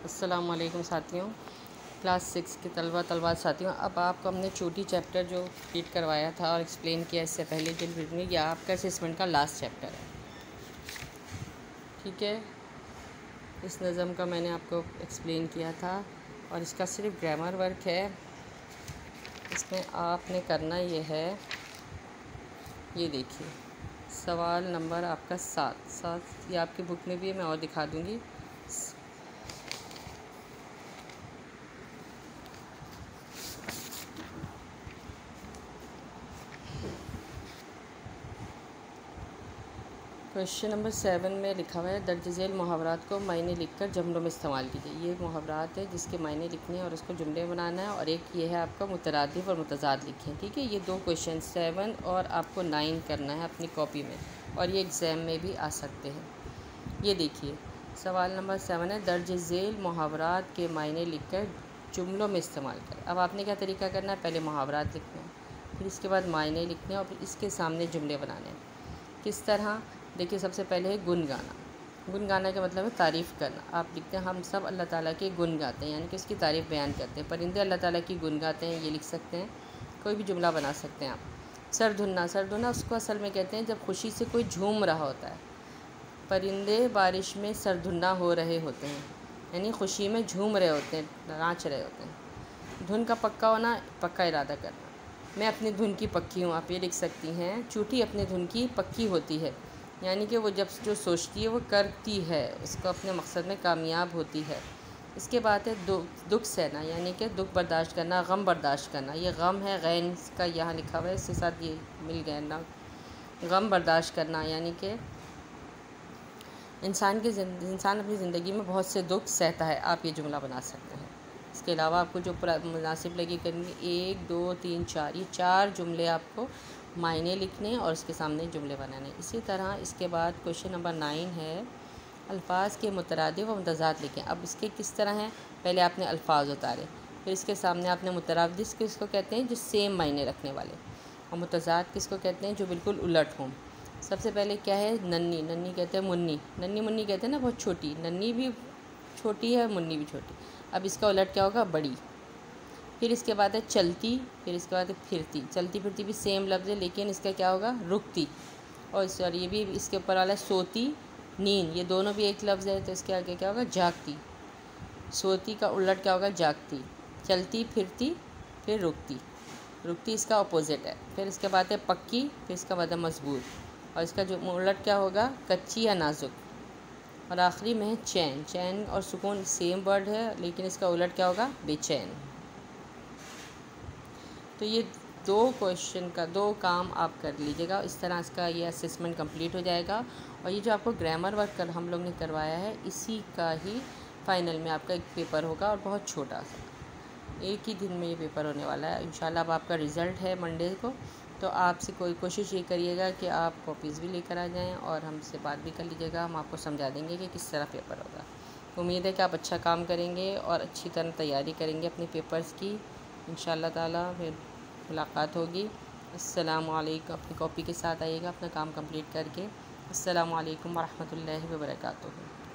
अस्सलाम वालेकुम साथियों, क्लास 6 के तलबात साथियों। अब आपको हमने छोटी चैप्टर जो रीड करवाया था और एक्सप्लेन किया इससे पहले जो वीडियो में, यह आपका असेसमेंट का लास्ट चैप्टर है। ठीक है, इस नज़म का मैंने आपको एक्सप्लेन किया था और इसका सिर्फ ग्रामर वर्क है। इसमें आपने करना ये है, ये देखिए सवाल नंबर आपका 7 ये आपकी बुक में भी है, मैं और दिखा दूँगी। क्वेश्चन नंबर 7 में लिखा हुआ है, दर्ज झेल मुहावरात को मायने लिखकर जुमलों में इस्तेमाल कीजिए। ये मुहावरात है जिसके मायने लिखने हैं और उसको जुमले बनाना है, और एक ये है आपका मुतरादिफ और मुतज़ाद लिखें। ठीक है, ये दो क्वेश्चन 7 और आपको 9 करना है अपनी कॉपी में, और ये एग्ज़ाम में भी आ सकते हैं। ये देखिए सवाल नंबर 7 है, दर्ज झेल मुहावरात के मायने लिखकर जुमलों में इस्तेमाल करें। अब आपने क्या तरीका करना है, पहले मुहावरात लिखना है, फिर इसके बाद मायने लिखने हैं और फिर इसके सामने जुमले बनाने हैं। किस तरह, देखिए सबसे पहले है गुन गाना। गुन गाना का मतलब है तारीफ़ करना। आप लिखते हैं हम सब अल्लाह ताला के गुन गाते हैं, यानी कि उसकी तारीफ़ बयान करते हैं। परिंदे अल्लाह ताला की गुन गाते हैं, ये लिख सकते हैं। कोई भी जुमला बना सकते हैं आप। सरधुन्ना उसको असल में कहते हैं जब खुशी से कोई झूम रहा होता है। परिंदे बारिश में सरधुन्ना हो रहे होते हैं, यानी खुशी में झूम रहे होते हैं, नाच रहे होते हैं। धुन का पक्का होना, पक्का इरादा करना। मैं अपनी धुन की पक्की हूँ, आप ये लिख सकती हैं। चूटी अपनी धुन की पक्की होती है, यानी कि वो जब जो सोचती है वो करती है, उसको अपने मकसद में कामयाब होती है। इसके बाद है दुख सहना, यानी कि दुख बर्दाश्त करना, गम बर्दाश्त करना। ये गम है, गैन का यहाँ लिखा हुआ है, इसके साथ ये मिल गया ना। गम बर्दाश्त करना यानी कि इंसान अपनी ज़िंदगी में बहुत से दुख सहता है। आप ये जुमला बना सकते हैं। इसके अलावा आपको जो मुनासिब लगे करेंगे, 1 2 3 4, ये 4 जुमले आपको मायने लिखने और उसके सामने जुमले बनाने। इसी तरह इसके बाद क्वेश्चन नंबर 9 है, अल्फाज के मुतरादिफ और मुतज़ाद लिखें। अब इसके किस तरह हैं, पहले आपने अल्फाज उतारे, फिर इसके सामने आपने मुतरादिफ किसको कहते हैं, जो सेम मायने रखने वाले, और मुतज़ाद किसको कहते हैं, जो बिल्कुल उलट हों। सबसे पहले क्या है, नन्नी कहते हैं मुन्नी, नन्नी मुन्नी कहते हैं ना, बहुत छोटी। नन्नी भी छोटी है, मुन्नी भी छोटी। अब इसका उलट क्या होगा, बड़ी। फिर इसके बाद है चलती, फिर इसके बाद है फिरती। चलती फिरती भी सेम लफ्ज़ है, लेकिन इसका क्या होगा, रुकती। और सॉरी, ये भी इसके ऊपर वाला है सोती, नींद, ये दोनों भी एक लफ्ज़ है, तो इसके आगे क्या होगा, जागती। सोती का उलट क्या होगा, जागती। चलती फिरती, फिर रुकती इसका अपोजिट है। फिर इसके बाद है पक्की, फिर इसका बाद है मजबूत, और इसका जो उलट क्या होगा, कच्ची या नाजुक। और आखिरी में है चैन और सुकून सेम वर्ड है, लेकिन इसका उलट क्या होगा, बेचैन। तो ये 2 क्वेश्चन का 2 काम आप कर लीजिएगा। इस तरह इसका ये असेसमेंट कंप्लीट हो जाएगा। और ये जो आपको ग्रामर वर्क हम लोग ने करवाया है, इसी का ही फाइनल में आपका एक पेपर होगा, और बहुत छोटा सा, एक ही दिन में ये पेपर होने वाला है इंशाल्लाह। अब आपका रिज़ल्ट है मंडे को, तो आपसे कोई कोशिश ये करिएगा कि आप कॉपीज़ भी लेकर आ जाएं और हमसे बात भी कर लीजिएगा। हम आपको समझा देंगे कि किस तरह पेपर होगा। उम्मीद है कि आप अच्छा काम करेंगे और अच्छी तरह तैयारी करेंगे अपने पेपर्स की। इंशाल्लाह ताला फिर मुलाकात होगी। अस्सलाम वालेकुम। अपनी कॉपी के साथ आइएगा अपना काम कंप्लीट करके। अस्सलाम वालेकुम वरहमतुल्लाहि व बरकातुहू।